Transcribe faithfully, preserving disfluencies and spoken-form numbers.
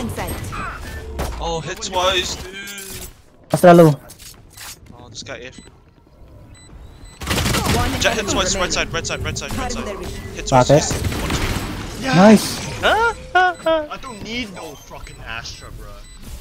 Blocking sight. Oh, hit twice, dude. Astra low. Oh, this guy F. One Jet hit enemy twice, right remaining. side, right side, right side, right Cutting side. their vision. Hit twice, Okay. yes. One, two. Yes! Nice. I don't need no fucking Astra, bro.